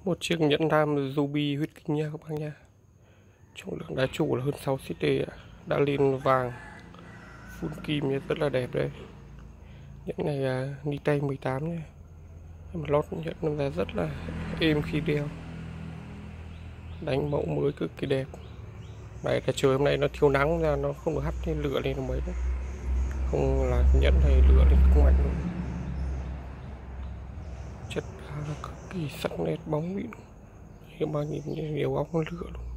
Một chiếc nhẫn nam ruby huyết kinh nha các bác nha. Trọng lượng đá chủ là hơn 6 CT ạ. Đã lên vàng full kim nha, rất là đẹp đây. Nhẫn này ni tay 18 nha. Mà lót nhẫn nó ra rất là êm khi đeo. Đánh mẫu mới cực kỳ đẹp. Này là trời hôm nay nó thiếu nắng ra nó không được hắt lên lửa lên mấy đấy. Không là nhẫn này lửa lên cực mạnh luôn. Chất cực kỳ sắc nét bóng mịn. Các bạn nhìn nhiều óng lửa luôn.